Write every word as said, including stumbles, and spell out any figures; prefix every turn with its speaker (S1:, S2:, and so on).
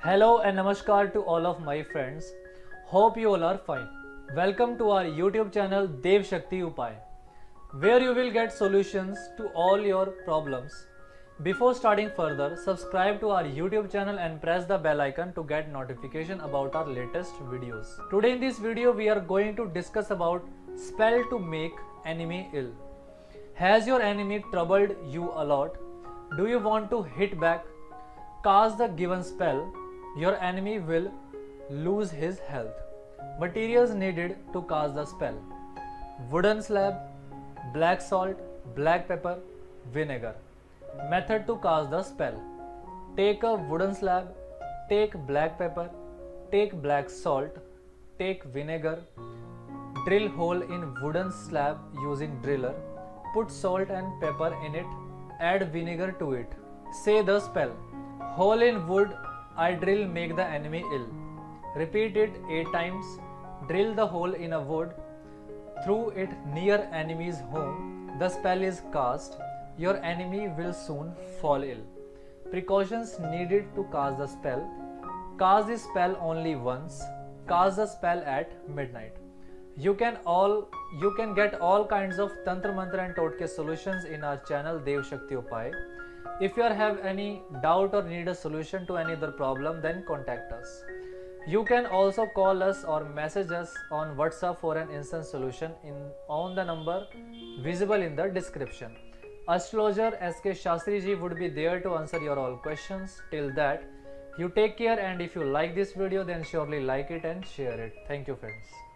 S1: Hello and namaskar to all of my friends. Hope you all are fine. Welcome to our YouTube channel Dev Shakti Upay, where you will get solutions to all your problems. Before starting further, subscribe to our YouTube channel and press the bell icon to get notification about our latest videos. Today in this video we are going to discuss about spell to make enemy ill. Has your enemy troubled you a lot? Do you want to hit back? Cast the given spell, your enemy will lose his health. Materials needed to cast the spell: wooden slab, black salt, black pepper, vinegar. Method to cast the spell: take a wooden slab, take black pepper, take black salt, take vinegar, drill hole in wooden slab using driller, put salt and pepper in it, add vinegar to it. Say the spell: hole in wood I drill make the enemy ill. Repeat it eight times. Drill the hole in a wood, through it near enemy's home. The spell is cast. Your enemy will soon fall ill. Precautions needed to cast the spell: cast the spell only once. Cast the spell at midnight. You can all you can get all kinds of tantra mantra and totke solutions in our channel Dev Shakti Upay. If you have any doubt or need a solution to any other problem, then contact us. You can also call us or message us on WhatsApp for an instant solution in on the number visible in the description. Astrologer S K Shastri ji would be there to answer your all questions. Till that, you take care, and if you like this video, then surely like it and share it. Thank you friends.